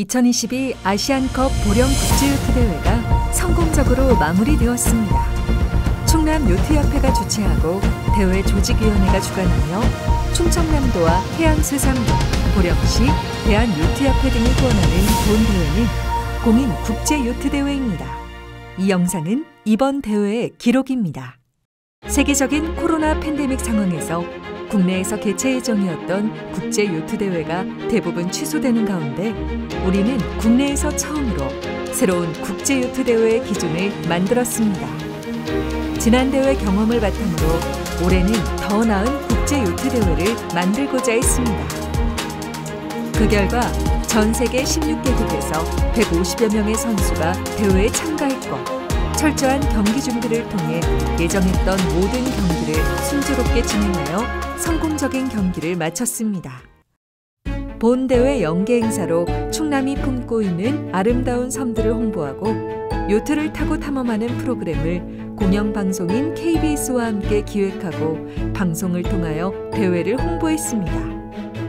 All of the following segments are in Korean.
2022 아시안컵 보령 국제요트대회가 성공적으로 마무리되었습니다. 충남요트협회가 주최하고 대회 조직위원회가 주관하며 충청남도와 해양수산부, 보령시, 대한요트협회 등이 후원하는 본 대회는 공인 국제요트대회입니다. 이 영상은 이번 대회의 기록입니다. 세계적인 코로나 팬데믹 상황에서 국내에서 개최 예정이었던 국제요트대회가 대부분 취소되는 가운데 우리는 국내에서 처음으로 새로운 국제요트대회의 기준을 만들었습니다. 지난 대회 경험을 바탕으로 올해는 더 나은 국제요트대회를 만들고자 했습니다. 그 결과 전 세계 16개국에서 150여 명의 선수가 대회에 참가했고 철저한 경기 준비를 통해 예정했던 모든 경기를 순조롭게 진행하여 성공적인 경기를 마쳤습니다. 본 대회 연계 행사로 충남이 품고 있는 아름다운 섬들을 홍보하고 요트를 타고 탐험하는 프로그램을 공영방송인 KBS와 함께 기획하고 방송을 통하여 대회를 홍보했습니다.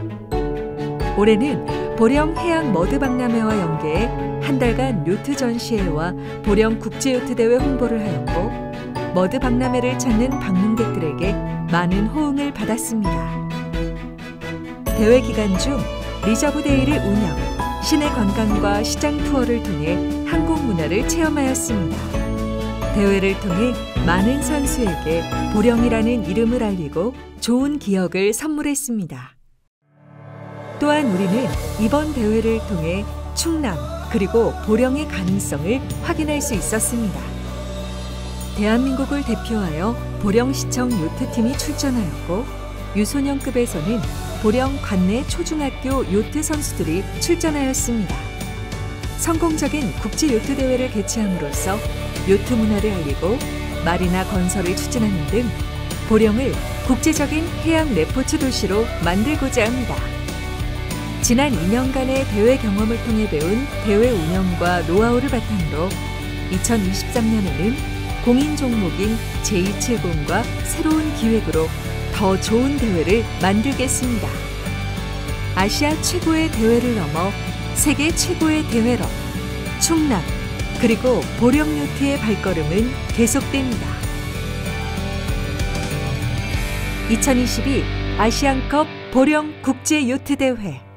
올해는 보령 해양 머드박람회와 연계해 한 달간 요트 전시회와 보령 국제요트대회 홍보를 하였고 머드박람회를 찾는 방문객들에게 많은 호응을 받았습니다. 대회 기간 중 리저브데이를 운영, 시내 관광과 시장 투어를 통해 한국 문화를 체험하였습니다. 대회를 통해 많은 선수에게 보령이라는 이름을 알리고 좋은 기억을 선물했습니다. 또한 우리는 이번 대회를 통해 충남 그리고 보령의 가능성을 확인할 수 있었습니다. 대한민국을 대표하여 보령시청 요트팀이 출전하였고 유소년급에서는 보령 관내 초중학교 요트 선수들이 출전하였습니다. 성공적인 국제요트대회를 개최함으로써 요트 문화를 알리고 마리나 건설을 추진하는 등 보령을 국제적인 해양 레포츠 도시로 만들고자 합니다. 지난 2년간의 대회 경험을 통해 배운 대회 운영과 노하우를 바탕으로 2023년에는 공인 종목인 제270과 새로운 기획으로 더 좋은 대회를 만들겠습니다. 아시아 최고의 대회를 넘어 세계 최고의 대회로 충남 그리고 보령 요트의 발걸음은 계속됩니다. 2022 아시안컵 보령 국제요트대회